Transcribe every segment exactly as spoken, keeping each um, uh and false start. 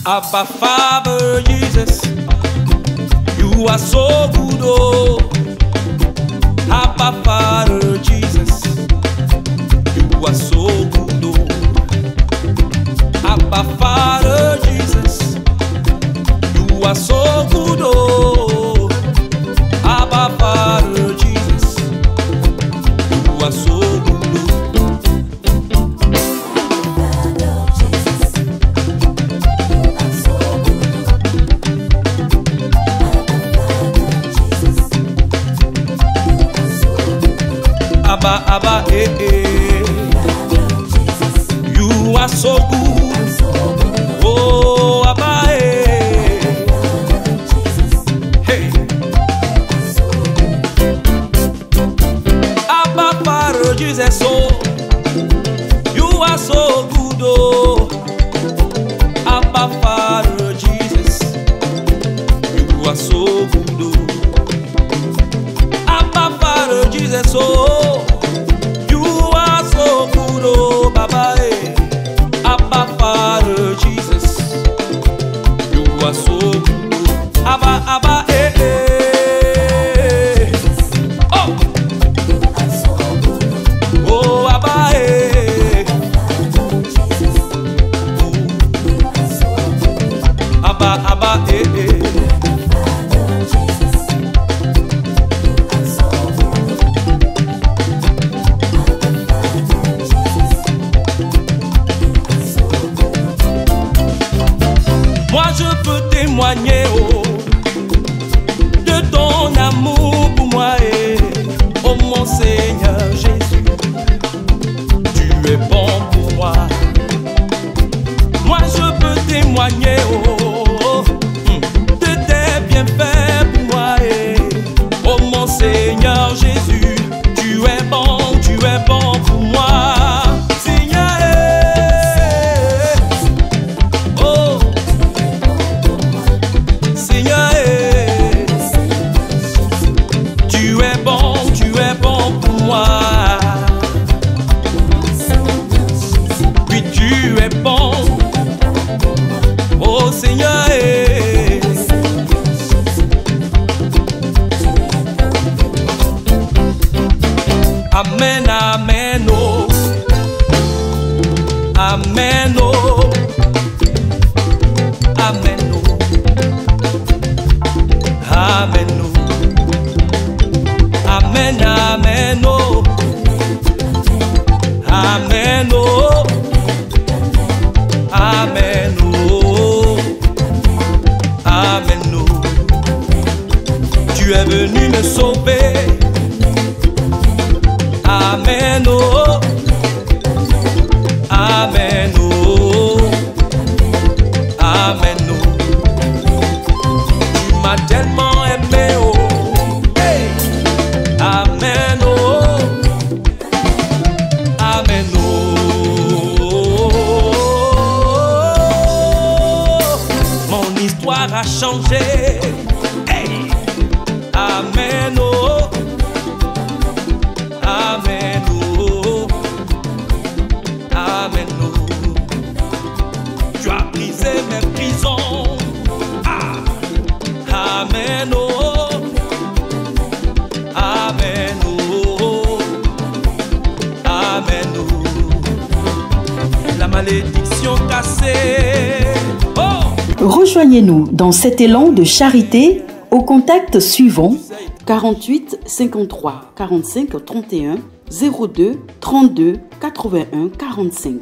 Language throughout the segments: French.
Abba Father Jesus, you are so good, oh. Abba Father Jesus, you are so good, oh. Abba Father Jesus, you are so good, oh. Abba Father Jesus, you are so good, oh. Abba, Abba, eh, eh. You are so good. Oh, Abba, eh. Hey. Abba, Father, Jesus, oh. You are so good, oh. Abba, Father, Jesus. You are so good, oh. Abba, Father, Jesus, oh. Baba, eh. Abba, Father, Jesus, you are so good. Abba, Abba, eh, eh. Oh, oh, Abba, eh. Abba, Abba, eh, eh. Témoigner, oh, de ton amour pour moi, et oh mon Seigneur Jésus, tu es bon pour moi. Moi je peux témoigner, oh, de tes bienfaits pour moi, et oh mon Seigneur Jésus, tu es bon, tu es bon pour moi. Amen, amen, oh. Amen, oh. Amen, oh. Amen, oh. Amen, amen, oh. Amen, oh. Amen, oh. Amen, oh. Tu es venu me sauver. Amen, oh. Amen, oh. Amen, oh. Tu m'as tellement aimé, oh. Hey. Amen, oh. Amen, oh. Mon histoire a changé. Hey. Amen, oh. Amen, oh. Amen, oh. Tu as brisé mes prisons. Ah. Amen, oh. Amen, oh. Amen, oh. La malédiction cassée. Oh. Rejoignez-nous dans cet élan de charité au contact suivant quarante-huit cinquante-trois quarante-cinq trente et un zéro deux trente-deux quatre-vingt-un quarante-cinq.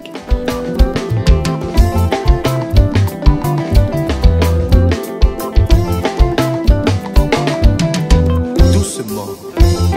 Doucement.